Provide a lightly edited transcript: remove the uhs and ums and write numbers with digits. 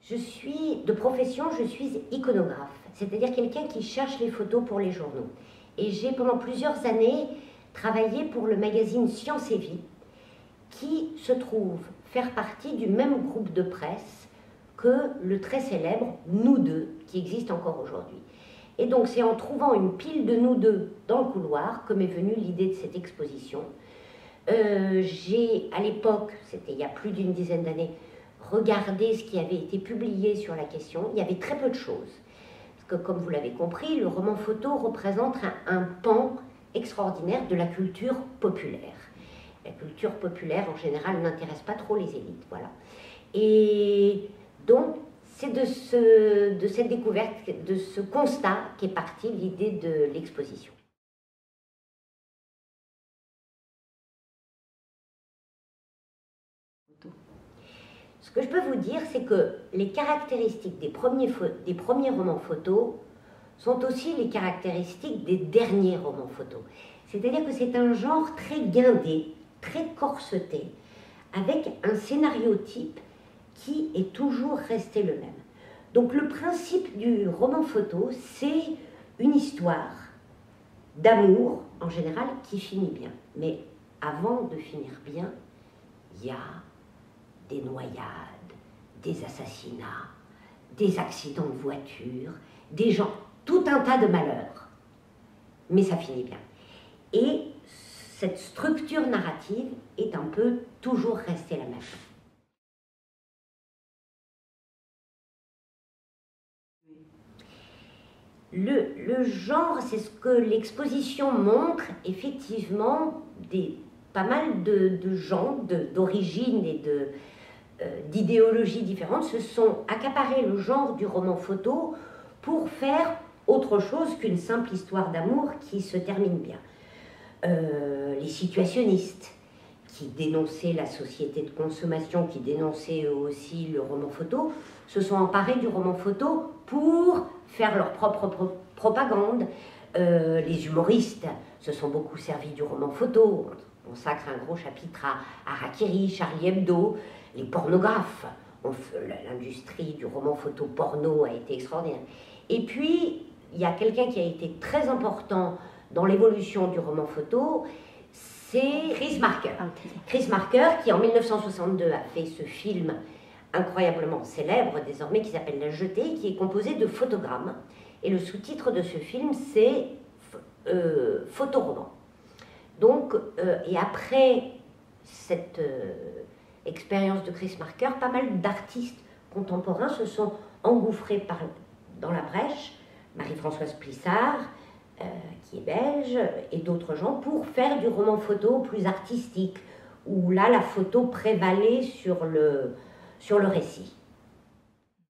De profession, je suis iconographe, c'est-à-dire quelqu'un qui cherche les photos pour les journaux. Et j'ai pendant plusieurs années travaillé pour le magazine Science et Vie, qui se trouve faire partie du même groupe de presse que le très célèbre Nous deux, qui existe encore aujourd'hui. Et donc c'est en trouvant une pile de Nous deux dans le couloir que m'est venue l'idée de cette exposition. J'ai, à l'époque, c'était il y a plus d'une dizaine d'années, regardé ce qui avait été publié sur la question. Il y avait très peu de choses. Parce que, comme vous l'avez compris, le roman photo représente un pan extraordinaire de la culture populaire. La culture populaire, en général, n'intéresse pas trop les élites. Voilà. Et donc, c'est de cette découverte, de ce constat qu'est partie l'idée de l'exposition. Ce que je peux vous dire, c'est que les caractéristiques des premiers romans photos sont aussi les caractéristiques des derniers romans photos. C'est-à-dire que c'est un genre très guindé, très corseté, avec un scénario type qui est toujours resté le même. Donc le principe du roman photo, c'est une histoire d'amour, en général, qui finit bien. Mais avant de finir bien, il y a des noyades, des assassinats, des accidents de voiture, des gens, tout un tas de malheurs. Mais ça finit bien. Et cette structure narrative est un peu toujours restée la même. Le genre, c'est ce que l'exposition montre, effectivement, pas mal de gens d'origine et d'idéologies différentes se sont accaparés le genre du roman photo pour faire autre chose qu'une simple histoire d'amour qui se termine bien. Les situationnistes qui dénonçaient la société de consommation, qui dénonçaient aussi le roman photo, se sont emparés du roman photo pour faire leur propre propagande. Les humoristes se sont beaucoup servis du roman photo. On consacre un gros chapitre à Harakiri, Charlie Hebdo. Les pornographes, l'industrie du roman photo porno a été extraordinaire. Et puis, il y a quelqu'un qui a été très important dans l'évolution du roman photo, c'est Chris Marker. Chris Marker, qui en 1962 a fait ce film incroyablement célèbre désormais, qui s'appelle La Jetée, qui est composé de photogrammes. Et le sous-titre de ce film, c'est Photoroman. Donc, et après cette expérience de Chris Marker, pas mal d'artistes contemporains se sont engouffrés dans la brèche, Marie-Françoise Plissard, qui est belge, et d'autres gens, pour faire du roman photo plus artistique, où là, la photo prévalait sur le récit.